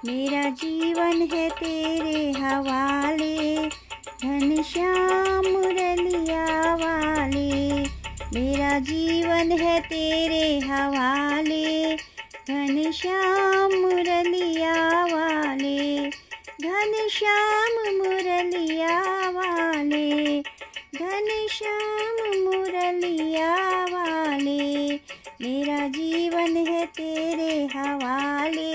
मेरा जीवन है तेरे हवाले, घनश्याम मुरलिया वाले। मेरा जीवन है तेरे हवाले, घनश्याम मुरलिया वाले। घनश्याम मुरलिया वाले, घनश्याम मुरलिया वाले। मेरा जीवन है तेरे हवाले,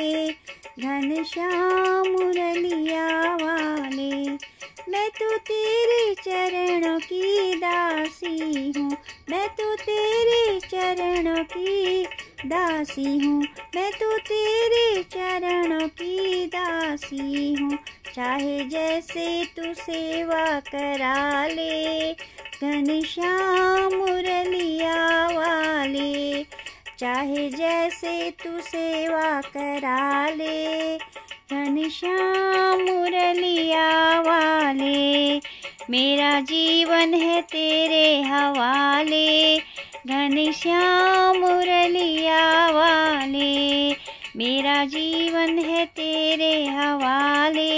घनश्याम मुरलिया वाले। मैं तो तेरे चरणों की दासी हूँ, मैं तो तेरे चरणों की दासी हूँ, मैं तो तेरे चरणों की दासी हूँ। चाहे जैसे तू सेवा करा ले, घनश्याम मुरलिया वाले। चाहे जैसे तू सेवा करा ले, घनश्याम मुरलिया वाले। मेरा जीवन है तेरे हवाले, घनश्याम मुरलिया वाले। मेरा जीवन है तेरे हवाले,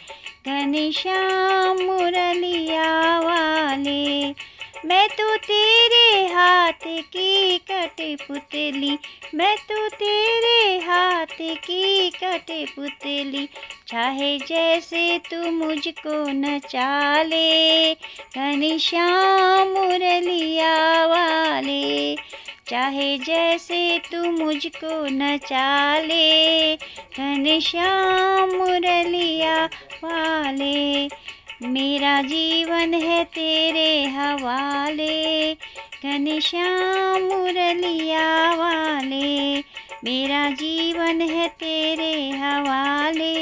घनश्याम मुरलिया वाले। मैं तो तेरे हाथ की कठपुतली, मैं तो तेरे हाथ की कठपुतली। चाहे जैसे तू मुझको नचा ले, घनश्याम मुरलिया वाले। चाहे जैसे तू मुझको नचा ले, घनश्याम मुरलिया वाले। मेरा जीवन है तेरे हवाले, घनश्याम मुरलिया वाले। मेरा जीवन है तेरे हवाले,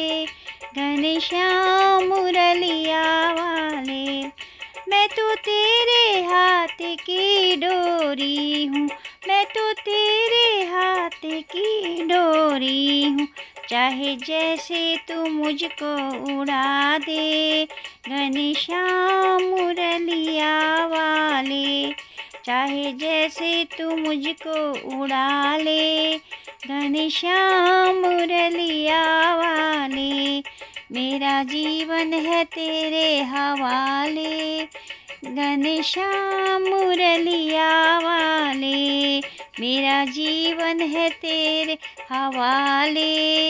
घनश्याम मुरलिया वाले। मैं तो तेरे हाथ की डोरी हूँ, मैं तो तेरे हाथ की डोरी हूँ। चाहे जैसे तू मुझको उड़ा दे, घनश्याम मुरलिया वाले। चाहे जैसे तू मुझको उड़ा ले, घनश्याम मुरलिया वाले। मेरा जीवन है तेरे हवाले, घनश्याम मुरलिया वाले। मेरा जीवन है तेरे हवाले,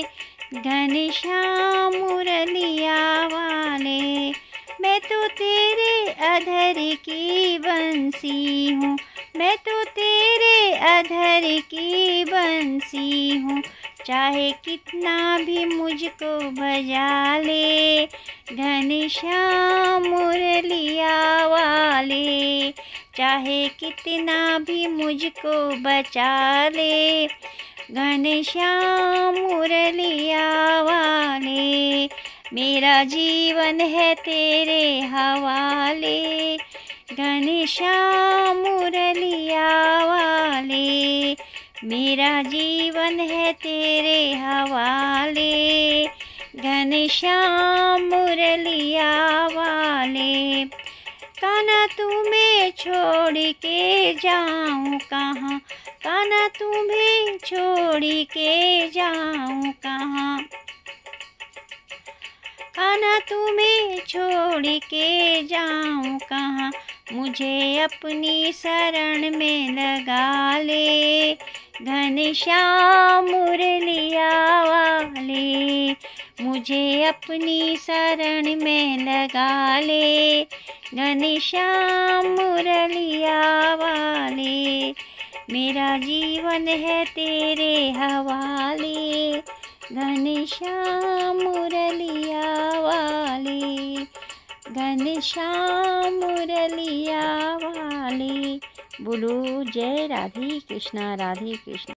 घनश्याम मुरलिया वाले। मैं तो तेरे अधर की बंसी हूँ, मैं तो तेरे अधर की बंसी हूँ। चाहे कितना भी मुझको बजा ले, घनश्याम मुरलिया वाले। चाहे कितना भी मुझको बचा ले, घनश्याम मुरलिया वाले। मेरा जीवन है तेरे हवाले, घनश्याम मुरलिया वाले। मेरा जीवन है तेरे हवाले, घनश्याम मुरलिया वाले। कान्हा तुम्हें छोड़ के जाऊँ कहाँ, कान्हा तुम्हें छोड़ के जाऊँ कहाँ। कान्हा तुम्हें छोड़ के जाऊँ कहाँ। मुझे अपनी शरण में लगा ले, घनश्याम मुरलिया वाले। मुझे अपनी शरण में लगा ले, घनश्याम मुरलिया वाले। मेरा जीवन है तेरे हवाले, घनश्याम मुरलिया वाले। घनश्याम मुरलिया वाले। बोलो जय राधे कृष्णा, राधे कृष्णा।